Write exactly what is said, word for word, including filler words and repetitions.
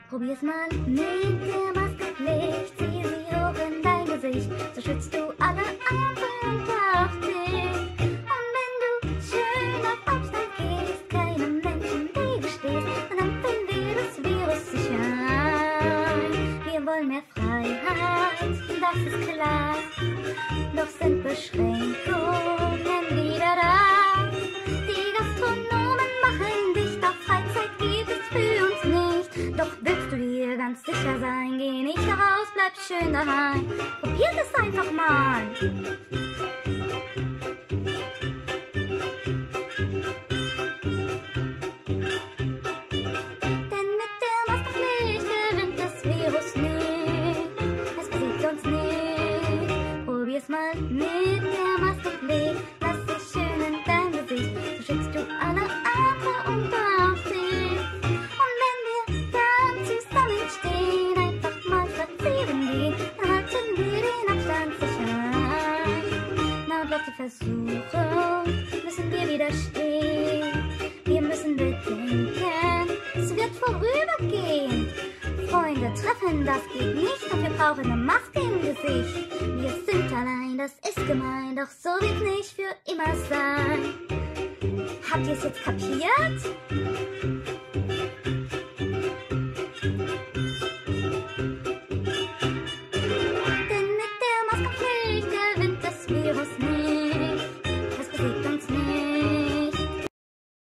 Probier's mal mit der Maskenpflicht. Zieh sie hoch in dein Gesicht, so schützt du alle anderen und auch dich. Und wenn du schön auf Abstand gehst, keinem Menschen widerstehst, dann finden wir das Virus sicher ein. Wir wollen mehr Freiheit, das ist klar. Doch sind Beschränkungen wieder da. Die Gastronomen machen dicht, doch Freizeit gibt es für uns nicht. Doch willst du dir ganz sicher sein, geh nicht raus, bleib schön daheim. Probiert es einfach mal. Denn mit der Maskenpflicht gewinnt das Virus nicht. Es besiegt uns nicht. Probier's mal mit der Maskenpflicht. Lass dich schön in dein Gesicht, so schützt du alle anderen und auch dich. Und wenn wir dann zusammenstehen, einfach mal spazieren gehen, dann halten wir den Abstand sicher ein. Na und auf die Versuchung müssen wir widerstehen. Wir müssen bedenken, es wird vorübergehen. Freunde treffen, das geht nicht, und wir brauchen eine Maske im Gesicht. Wir sind allein, das ist gemein, doch so wird's nicht für immer sein. Habt ihr's jetzt kapiert?